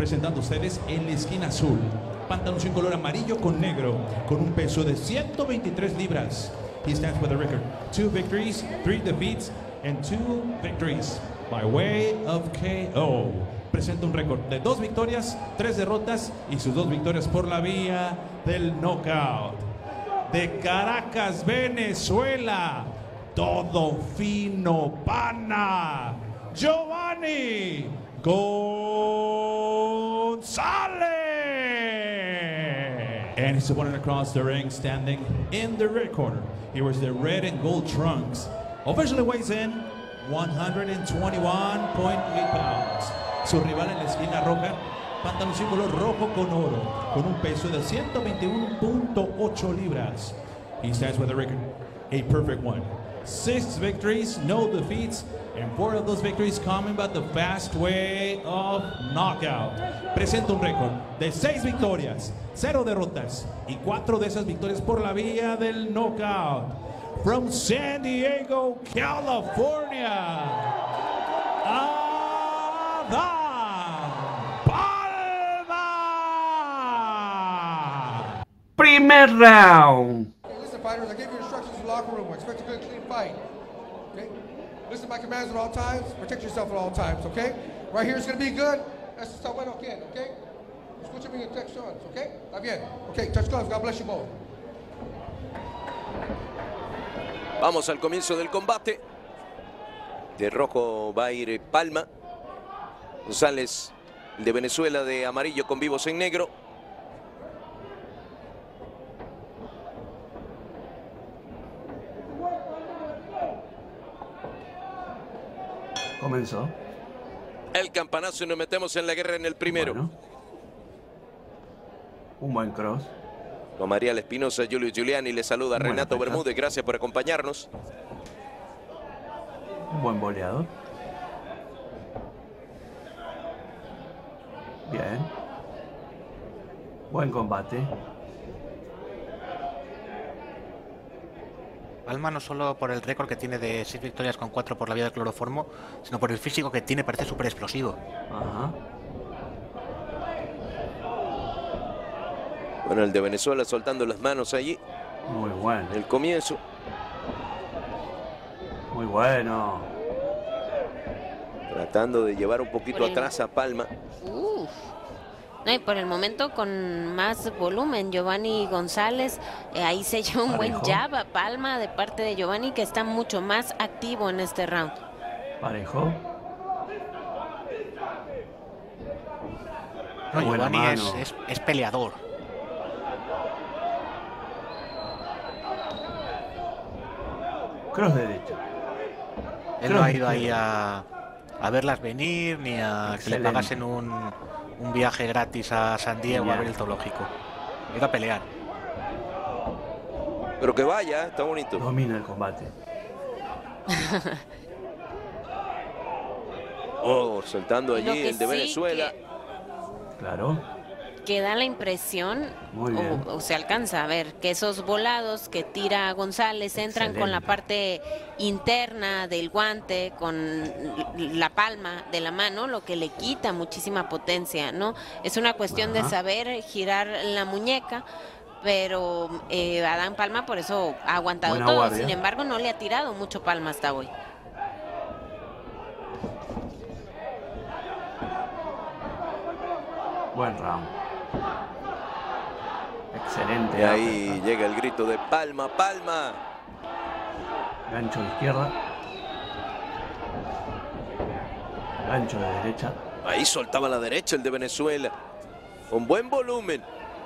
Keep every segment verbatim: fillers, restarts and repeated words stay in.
Presentando ustedes en la esquina azul, pantaloncillo color amarillo con negro, con un peso de ciento veintitrés libras. He stands with a record, two victories, three defeats, and two victories by way of K O. Presenta un récord de dos victorias, tres derrotas y sus dos victorias por la vía del knockout. De Caracas, Venezuela, todo fino pana, Giovanni González. And his opponent across the ring, standing in the red corner. He wears the red and gold trunks. Officially weighs in one hundred twenty-one point eight pounds. Su rival en la esquina roja, pantaloncillo color rojo con oro, con un peso de ciento veintiuno punto ocho libras. He stands with a record, a perfect one. Six victories, no defeats, and four of those victories coming by the fast way of knockout. Presenta un récord de seis victorias, cero derrotas y cuatro de esas victorias por la vía del knockout. From San Diego, California, Adán Palma. Primer round. Okay, listen, fighters, I gave you instructions in the locker room. I expect a good, clean fight. Okay? Listen to my commands at all times. Protect yourself at all times, okay? Right here is going to be good. Eso está bueno, ¿quién? Okay? Escúchame mis instructions, okay? Está bien. Okay, touch gloves. God bless you both. Vamos al comienzo del combate. De rojo va a ir Palma. González de Venezuela de amarillo con vivos en negro. Comenzó. El campanazo y nos metemos en la guerra en el primero. Bueno. Un buen cross. Con María Espinosa, Julio Giuliani, le saluda Buena Renato fecha. Bermúdez. Gracias por acompañarnos. Un buen boleador. Bien. Buen combate. Palma no solo por el récord que tiene de seis victorias con cuatro por la vía del cloroformo, sino por el físico que tiene, parece súper explosivo. Ajá. Bueno, el de Venezuela soltando las manos allí. Muy bueno. El comienzo. Muy bueno. Tratando de llevar un poquito Por el- atrás a Palma. Uf. No, y por el momento con más volumen, Giovanni González, eh, ahí se lleva un buen Parejo. jab a Palma de parte de Giovanni, que está mucho más activo en este round. Parejo. No, Buena Giovanni es, mano. es, es peleador. Cross derecha. Él Creo no ha que ido ahí sí. a, a verlas venir, ni a que Excelente. le pagasen un, un viaje gratis a San Diego Ya. a ver el zoológico. Ha ido a pelear. Pero que vaya, está bonito. Domina el combate. Oh, soltando Y lo allí que el de sí Venezuela. Claro. Que da la impresión, Muy bien. o, o se alcanza a ver, que esos volados que tira González entran con la Excelente. parte interna del guante, con la palma de la mano, lo que le quita muchísima potencia, ¿no? Es una cuestión de Ajá. saber girar la muñeca, pero eh, Adán Palma por eso ha aguantado Buena todo. guardia. Sin embargo, no le ha tirado mucho Palma hasta hoy. Buen round. Excelente. Y ahí uppercut. llega el grito de Palma, Palma. Gancho de izquierda. Gancho de derecha. Ahí soltaba la derecha el de Venezuela. Con buen volumen.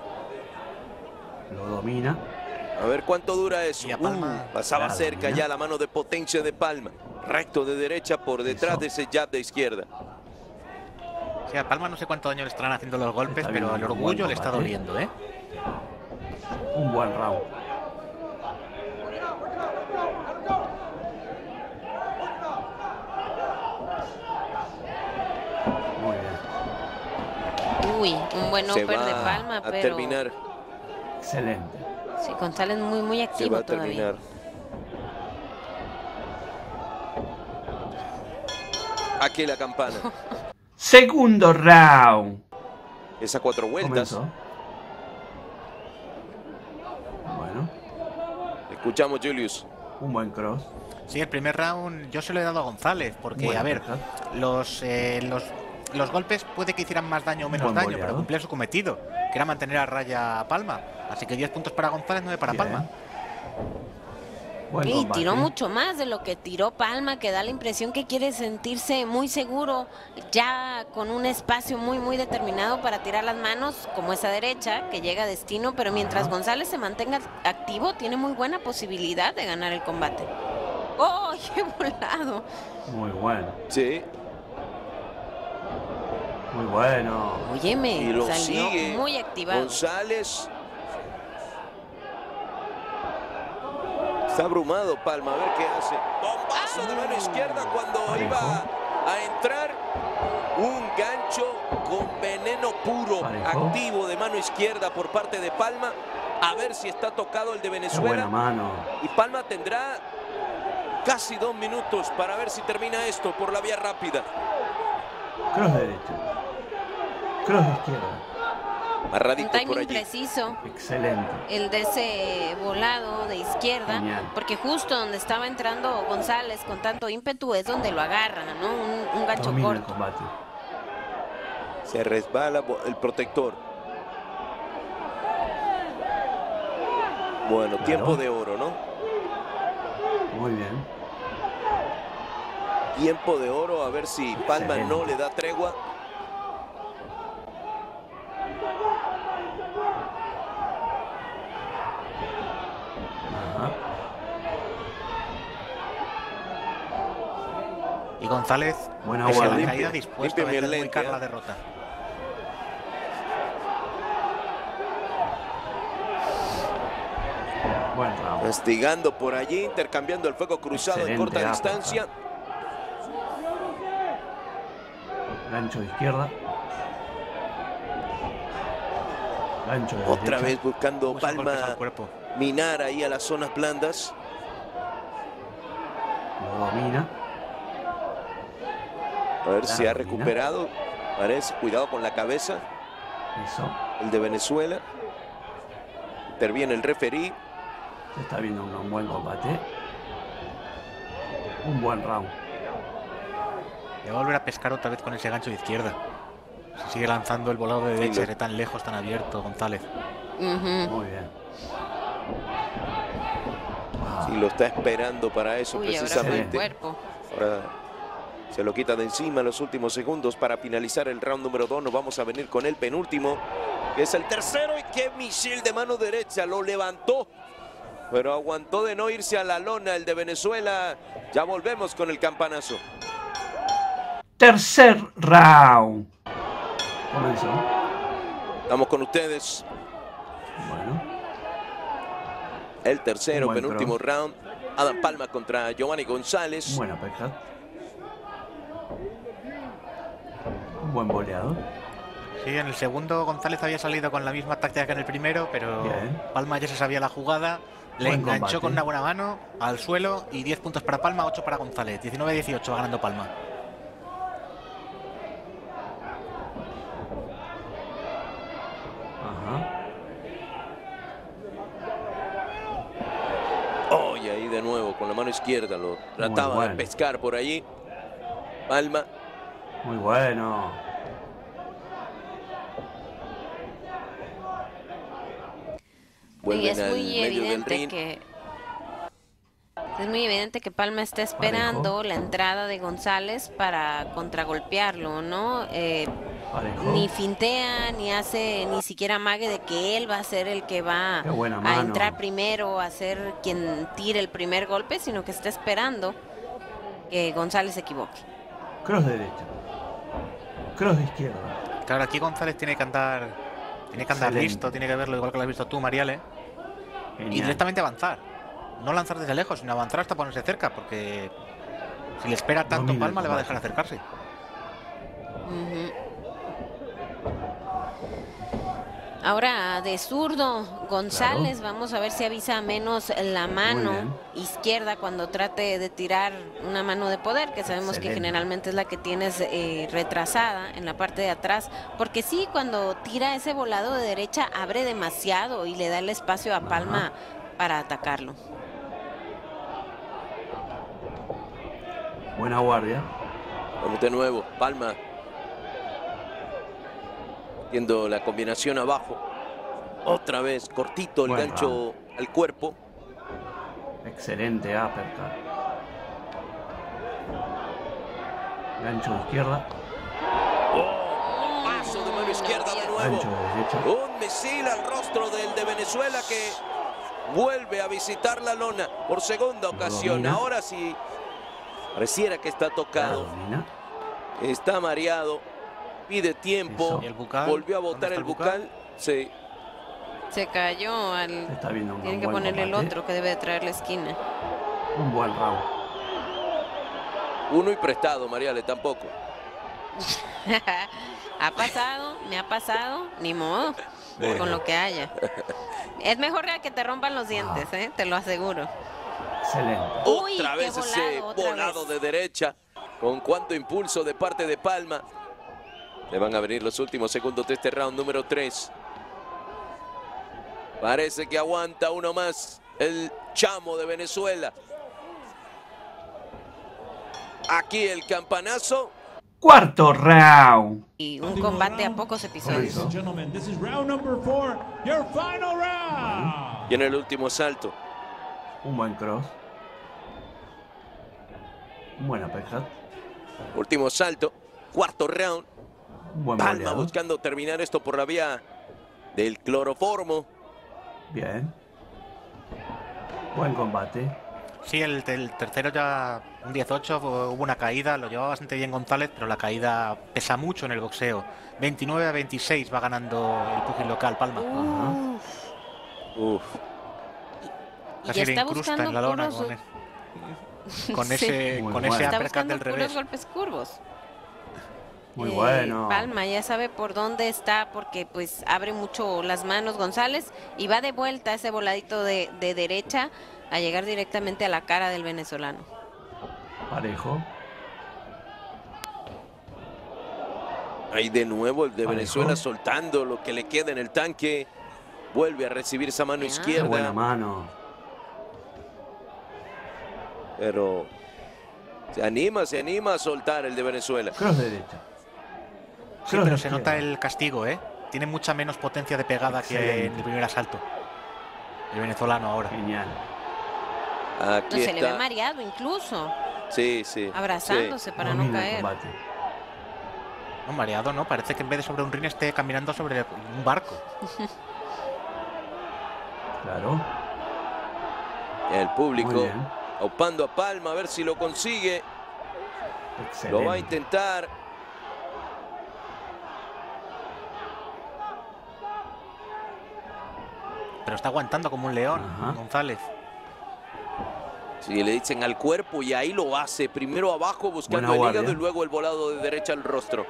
Lo domina. A ver cuánto dura eso. Y a Palma- Uh, pasaba Claro, cerca mira. ya la mano de potencia de Palma. Recto de derecha por detrás Eso. de ese jab de izquierda. O sea, a Palma no sé cuánto daño le estarán haciendo los golpes, Está pero bien, el un orgullo buen le está combate. doliendo, ¿eh? Un buen round. Muy bien. Uy, un buen Se upper de va Palma, a pero terminar. Excelente. sí, González muy, muy Se activo va a todavía. terminar. Aquí la campana. Segundo round. esa cuatro vueltas. Comenzó. Bueno, Escuchamos, Julius. un buen cross. Sí, el primer round yo se lo he dado a González, porque, Bueno, a ver, perfecto. los, eh, los, los golpes puede que hicieran más daño o menos Buen daño, boleado. pero cumplía su cometido, que era mantener a raya a Palma. Así que diez puntos para González, nueve para Bien. Palma. Buen Y combate. tiró mucho más de lo que tiró Palma, que da la impresión que quiere sentirse muy seguro, ya con un espacio muy, muy determinado para tirar las manos, como esa derecha, que llega a destino, pero mientras Ajá. González se mantenga activo, tiene muy buena posibilidad de ganar el combate. ¡Oh, qué volado! Muy bueno. Sí. Muy bueno. Óyeme, Y lo salió sigue muy activado. González. Está abrumado Palma, a ver qué hace. Bombazo de mano izquierda cuando Parejo. iba a entrar. Un gancho con veneno puro, Parejo. activo de mano izquierda por parte de Palma. A ver si está tocado el de Qué buena Venezuela. mano. Y Palma tendrá casi dos minutos para ver si termina esto por la vía rápida. Cross derecho. Cross de izquierda. Un Amarradito por timing allí. preciso, Excelente. el de ese volado de izquierda, Genial. porque justo donde estaba entrando González con tanto ímpetu es donde lo agarra, ¿no? Un, un gancho Domina el corto. combate. Se resbala el protector. Bueno, Claro. tiempo de oro, ¿no? Muy bien. Tiempo de oro, a ver si Palma Excelente. no le da tregua. Ajá. Y González, Buena pese a guardia. la caída, Limpia, dispuesto a limpia mi vender muy lente, cara ¿eh? la derrota. Buen round. Castigando por allí, intercambiando el fuego cruzado en Excelente, corta ah, distancia. Gancho de izquierda. Gancho de Otra derecha. vez buscando Usa golpes Palma al cuerpo. minar ahí a las zonas blandas. Lo domina. A ver si ha domina. recuperado. Parece, cuidado con la cabeza, Eso. el de Venezuela. Interviene el referí. Se está viendo un, un buen combate. Un buen round. Le va a volver a pescar otra vez con ese gancho de izquierda. Si sigue lanzando el volado de derecha, lo- de tan lejos, tan abierto, González. Ujú. Muy bien. Y lo está esperando para eso Uy, ahora fue el precisamente. cuerpo. Ahora se lo quita de encima en los últimos segundos para finalizar el round número dos. Nos vamos a venir con el penúltimo, que es el tercero. Y qué misil de mano derecha, lo levantó, pero aguantó de no irse a la lona el de Venezuela. Ya volvemos con el campanazo. Tercer round. Comenzó. Estamos con ustedes. Bueno. El tercero, Un buen penúltimo round. Adam Palma contra Giovanni González. Buena pesca. Un buen boleado. Sí, en el segundo González había salido con la misma táctica que en el primero, pero Bien. Palma ya se sabía la jugada. Le Buen enganchó combate. con una buena mano al suelo y diez puntos para Palma, ocho para González. diecinueve a dieciocho va ganando Palma. Ajá. Oh, y ahí de nuevo con la mano izquierda lo trataba bueno. de pescar por allí. Palma. Muy bueno. Y Vuelven es al muy medio del evidente ring. que es muy evidente que Palma está esperando Parejo. la entrada de González para contragolpearlo, ¿no? Eh, Parejo. ni fintea, ni hace ni siquiera amague de que él va a ser el que va Qué buena a mano. entrar primero, a ser quien tire el primer golpe, sino que está esperando que González se equivoque. Cross derecha. Cross de izquierda. Claro, aquí González tiene que andar, tiene que andar Excelente. listo, tiene que verlo igual que lo has visto tú, Mariale, y Genial. directamente avanzar. No lanzar desde lejos, sino avanzar hasta ponerse cerca, porque si le espera tanto Domina el Palma le va a combate. dejar acercarse. Ujú. Ahora de zurdo, González, claro. Vamos a ver si avisa menos la mano izquierda cuando trate de tirar una mano de poder, que sabemos Excelente. Que generalmente es la que tienes eh, retrasada en la parte de atrás, porque sí, cuando tira ese volado de derecha abre demasiado y le da el espacio a Palma Ajá. para atacarlo. Buena guardia. Vamos de nuevo, Palma. Viendo la combinación abajo. Otra vez, cortito el Buen gancho round. Al cuerpo. Excelente uppercut. Gancho de izquierda. Oh, paso de mano izquierda de nuevo. Gancho de derecha. Un misil al rostro del de Venezuela que vuelve a visitar la lona por segunda ocasión. Ahora sí, pareciera que está tocado. Está mareado. Pide tiempo, ¿Y el bucal? Volvió a botar el, el bucal? bucal, sí. Se cayó al... Está viendo un Tienen que ponerle el otro que debe de traer la esquina. Un buen round. Uno y prestado, Mariale, tampoco. Ha pasado, me ha pasado, ni modo, bueno. Con lo que haya. Es mejor que te rompan los dientes, ah. ¿eh? Te lo aseguro. Excelente. Uy, otra vez volado, ese otra volado vez. de derecha, con cuánto impulso de parte de Palma. Le van a venir los últimos segundos de este round número tres. Parece que aguanta uno más el chamo de Venezuela. Aquí el campanazo. Cuarto round. Y un combate a pocos episodios. Y en el último salto. Un buen cross. Un buen uppercut. Último salto. Cuarto round. Buen Palma boleado. buscando terminar esto por la vía del cloroformo. Bien. Buen combate. Sí, el, el tercero ya, un dieciocho, hubo una caída, lo llevaba bastante bien González, pero la caída pesa mucho en el boxeo. veintinueve a veintiséis va ganando el pugil local, Palma. Uf. Y Casi ya le está incrusta buscando en la lona puros... con, el, con ese, sí. con bueno. ese Está uppercut buscando del puros revés. golpes curvos. Muy Eh, bueno. Palma ya sabe por dónde está porque pues abre mucho las manos González y va de vuelta ese voladito de, de derecha a llegar directamente a la cara del venezolano. Parejo. Ahí de nuevo el de Parejo. Venezuela soltando lo que le queda en el tanque. Vuelve a recibir esa mano Ah. izquierda. Qué buena mano. Pero se anima, se anima a soltar el de Venezuela. Cross de derecha. Sí, pero se nota el castigo, ¿eh? Tiene mucha menos potencia de pegada Excelente. Que en el primer asalto. El venezolano ahora. Genial. Aquí No, está. se le ve mareado incluso. Sí, sí. Abrazándose sí. para Domina no el caer. combate. No, mareado, ¿no? Parece que en vez de sobre un ring esté caminando sobre un barco. Claro. El Muy público bien. aupando a Palma a ver si lo consigue. Excelente. Lo va a intentar. Pero está aguantando como un león, Ajá. González. Sí, le dicen al cuerpo y ahí lo hace. Primero abajo buscando Buena el guardia. hígado y luego el volado de derecha al rostro.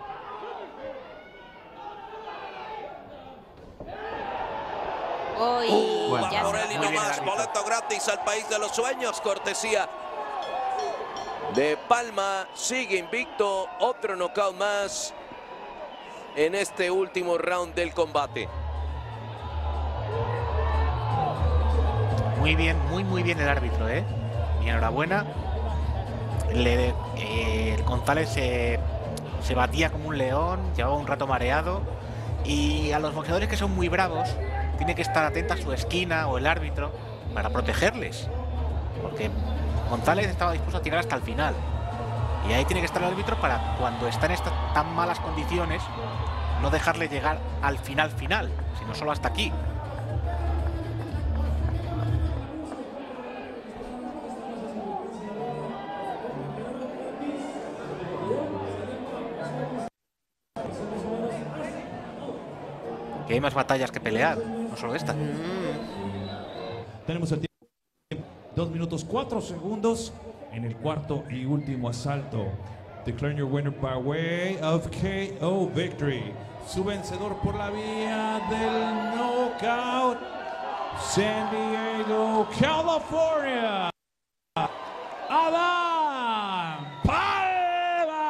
Uy, Uh, Bueno, ya va por se él y muy no bien el más. árbitro. Boleto gratis al país de los sueños. Cortesía de Palma. Sigue invicto. Otro knockout más en este último round del combate. Muy bien, muy muy bien el árbitro, ¿eh? Y enhorabuena. Le, eh, González se, se batía como un león, llevaba un rato mareado. Y a los boxeadores que son muy bravos, tiene que estar atenta a su esquina o el árbitro para protegerles. Porque González estaba dispuesto a tirar hasta el final. Y ahí tiene que estar el árbitro para cuando está en estas tan malas condiciones, no dejarle llegar al final final, sino solo hasta aquí. Que hay más batallas que pelear, no solo esta. Tenemos el tiempo, dos minutos cuatro segundos en el cuarto y último asalto. Declaring your winner by way of K O victory su vencedor por la vía del knockout, San Diego, California, Adam Palma.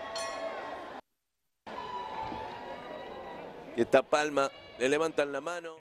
Y está Palma, le levantan la mano.